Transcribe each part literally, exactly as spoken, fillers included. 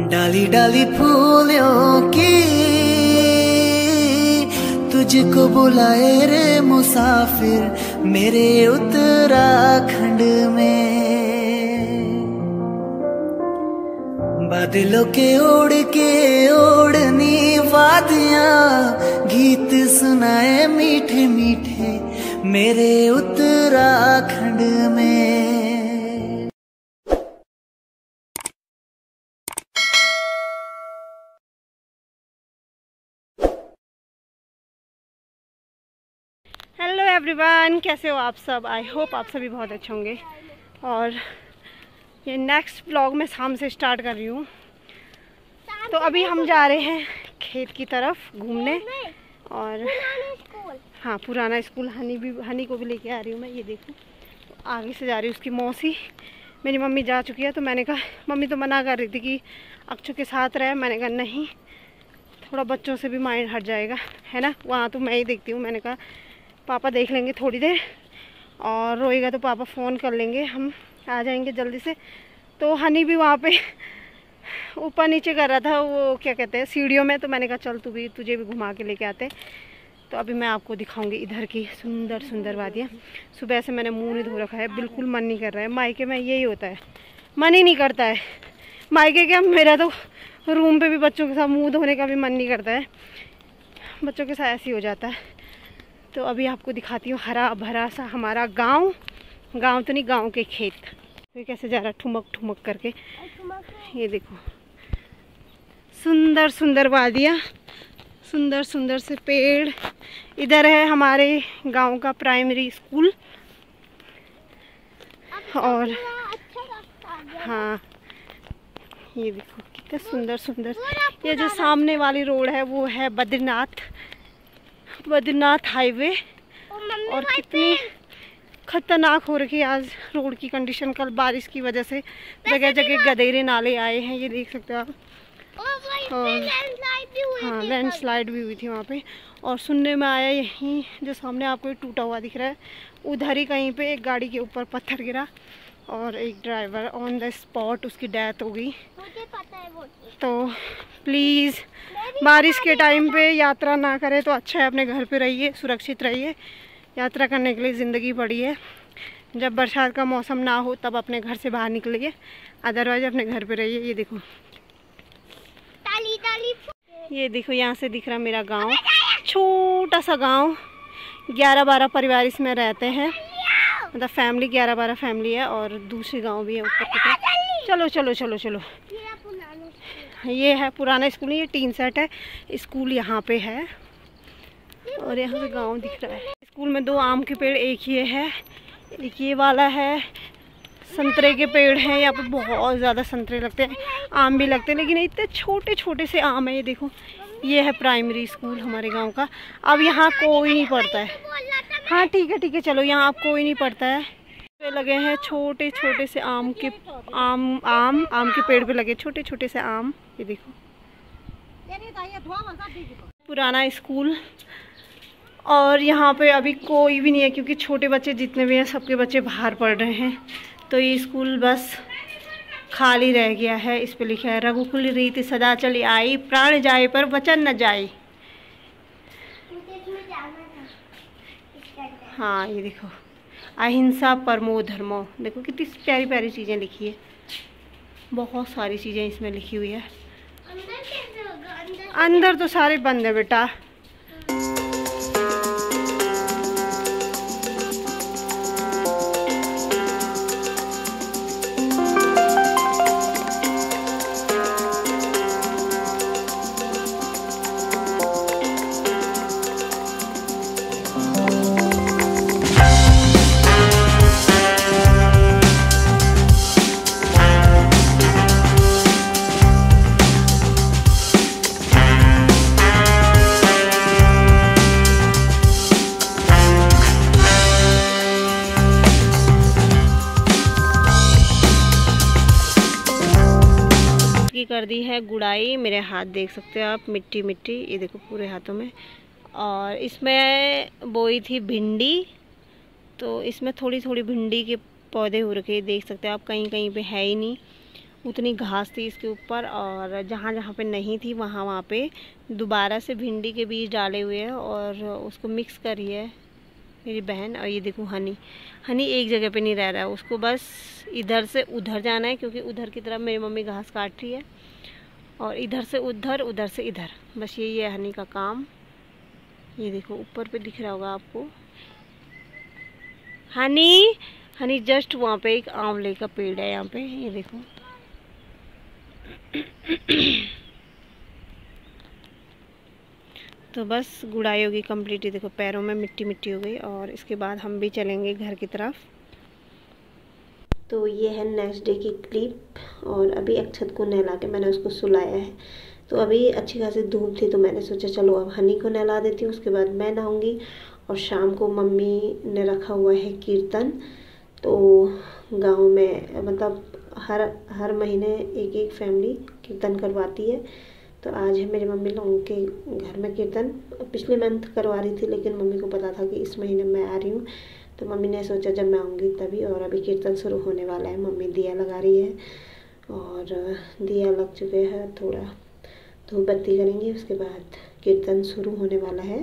डाली डाली फूलों की तुझको बुलाए रे मुसाफिर मेरे उत्तराखंड में। बादलों के ओढ़ के ओढ़नी वादियां गीत सुनाए मीठे मीठे मेरे उत्तराखंड में। हेलो एवरीवन, कैसे हो आप सब? आई होप आप सभी बहुत अच्छे होंगे। और ये नेक्स्ट ब्लॉग मैं शाम से स्टार्ट कर रही हूँ। तो अभी हम जा रहे हैं खेत की तरफ घूमने। और हाँ, पुराना स्कूल हनी भी हनी को भी लेके आ रही हूँ मैं। ये देखो तो आगे से जा रही हूँ। उसकी मौसी मेरी मम्मी जा चुकी है, तो मैंने कहा, मम्मी तो मना कर रही थी कि अक्षु के साथ रहे। मैंने कहा नहीं, थोड़ा बच्चों से भी माइंड हट जाएगा, है ना। वहाँ तो मैं ही देखती हूँ। मैंने कहा पापा देख लेंगे थोड़ी देर, और रोएगा तो पापा फ़ोन कर लेंगे, हम आ जाएंगे जल्दी से। तो हनी भी वहाँ पे ऊपर नीचे कर रहा था, वो क्या कहते हैं, सीढ़ियों में। तो मैंने कहा चल तू भी, तुझे भी घुमा के लेके आते। तो अभी मैं आपको दिखाऊंगी इधर की सुंदर सुंदर वादियाँ। सुबह से मैंने मुँह नहीं धो रखा है, बिल्कुल मन नहीं कर रहा है। मायके में यही होता है, मन ही नहीं करता है। मायके क्या, मेरा तो रूम पे भी बच्चों के साथ मुँह धोने का भी मन नहीं करता है। बच्चों के साथ ऐसे ही हो जाता है। तो अभी आपको दिखाती हूँ हरा भरा सा हमारा गांव। गांव तो नहीं, गांव के खेत। तो कैसे जा रहा है ठुमक ठुमक करके। ये देखो सुंदर सुंदर वादियाँ, सुंदर सुंदर से पेड़। इधर है हमारे गांव का प्राइमरी स्कूल। और हाँ, ये देखो कितना सुंदर सुंदर। ये जो सामने वाली रोड है वो है बद्रीनाथ बद्रीनाथ हाईवे। और कितनी खतरनाक हो रही है आज रोड की कंडीशन। कल बारिश की वजह से जगह जगह गधेरे नाले आए हैं, ये देख सकते हो आप। और हाँ, लैंडस्लाइड भी हुई थी वहाँ पे। और सुनने में आया यहीं जो सामने आपको टूटा हुआ दिख रहा है, उधर ही कहीं पे एक गाड़ी के ऊपर पत्थर गिरा और एक ड्राइवर ऑन द स्पॉट उसकी डेथ हो गई। तो प्लीज़ बारिश के टाइम पे यात्रा ना करें तो अच्छा है, अपने घर पे रहिए, सुरक्षित रहिए। यात्रा करने के लिए ज़िंदगी पड़ी है। जब बरसात का मौसम ना हो तब अपने घर से बाहर निकलिए, अदरवाइज अपने घर पे रहिए। ये देखो ताली ताली। ये देखो यहाँ से दिख रहा मेरा गांव, छोटा सा गांव। ग्यारह बारह परिवार इसमें रहते हैं, मतलब फैमिली ग्यारह बारह फैमिली है। और दूसरे गांव भी है ऊपर की। चलो चलो चलो चलो। ये है पुराना स्कूल, ये टीन सेट है। स्कूल यहाँ पे है और यहाँ से गांव दिख रहा है। स्कूल में दो आम के पेड़, एक ये है, एक ये वाला है। संतरे के पेड़ हैं यहाँ पे, बहुत ज़्यादा संतरे लगते हैं, आम भी लगते हैं, लेकिन इतने छोटे छोटे से आम है। ये देखो, ये है प्राइमरी स्कूल हमारे गांव का। अब यहाँ कोई नहीं पढ़ता है। हाँ ठीक है ठीक है, चलो यहाँ अब कोई नहीं पढ़ता है। पे लगे हैं छोटे छोटे से आम के आम आम आम के पेड़ पे लगे छोटे छोटे से आम। ये देखो पुराना स्कूल। और यहाँ पे अभी कोई भी नहीं है, क्योंकि छोटे बच्चे जितने भी हैं सबके बच्चे बाहर पढ़ रहे हैं। तो ये स्कूल बस खाली रह गया है। इस पे लिखा है रघुकुल रीति सदा चली आई, प्राण जाए पर वचन न जाए। हाँ ये देखो, अहिंसा परमो धर्मो। देखो कितनी प्यारी प्यारी चीज़ें लिखी है, बहुत सारी चीज़ें इसमें लिखी हुई है। अंदर तो सारे बंद है बेटा। कर दी है गुड़ाई। मेरे हाथ देख सकते हो आप, मिट्टी मिट्टी, ये देखो पूरे हाथों में। और इसमें बोई थी भिंडी, तो इसमें थोड़ी थोड़ी भिंडी के पौधे हो रखे, देख सकते हो आप। कहीं कहीं पे है ही नहीं, उतनी घास थी इसके ऊपर, और जहाँ जहाँ पे नहीं थी वहाँ वहाँ पे दोबारा से भिंडी के बीज डाले हुए हैं और उसको मिक्स करी है मेरी बहन। और ये देखो हनी हनी एक जगह पे नहीं रह रहा है, उसको बस इधर से उधर जाना है, क्योंकि उधर की तरफ मेरी मम्मी घास काट रही है, और इधर से उधर उधर से इधर, बस यही है हनी का काम। ये देखो ऊपर पे दिख रहा होगा आपको हनी हनी जस्ट वहाँ पे एक आंवले का पेड़ है यहाँ पे, ये देखो। तो बस गुड़ाई होगी कंप्लीट। ये देखो पैरों में मिट्टी मिट्टी हो गई, और इसके बाद हम भी चलेंगे घर की तरफ। तो ये है नेक्स्ट डे की क्लिप, और अभी अक्षत को नहला के मैंने उसको सुलाया है। तो अभी अच्छी खासी धूप थी, तो मैंने सोचा चलो अब हनी को नहला देती हूँ, उसके बाद मैं नहाऊंगी। और शाम को मम्मी ने रखा हुआ है कीर्तन, तो गांव में मतलब हर हर महीने एक एक फैमिली कीर्तन करवाती है। तो आज है मेरी मम्मी लोगों के घर में कीर्तन। पिछले मंथ करवा रही थी, लेकिन मम्मी को पता था कि इस महीने मैं आ रही हूँ, तो मम्मी ने सोचा जब मैं आऊँगी तभी। और अभी कीर्तन शुरू होने वाला है, मम्मी दिया लगा रही है, और दिया लग चुके हैं, थोड़ा धूप बत्ती करेंगे, उसके बाद कीर्तन शुरू होने वाला है।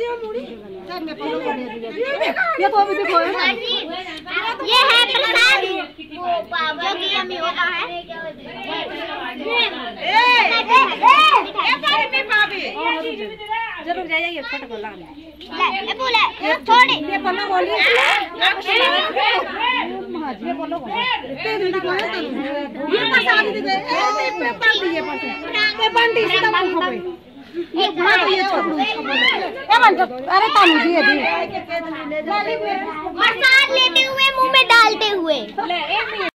ये तो अभी देखो ये है प्रसाद जो कि अम्मियों का है। जरूर जाइए ये फोटो बोला ले बोले छोड़ी ये बोलो बोलिए ये बोलो ते दीदी को ये प्रसाद दे दे ये पार्टी ये पार्टी ये बंटी सीधा मुंह पे ये पार्टी ये छोड़ ए बंट अरे तानू दिए दी प्रसाद लेते हुए मुंह में डालते हुए।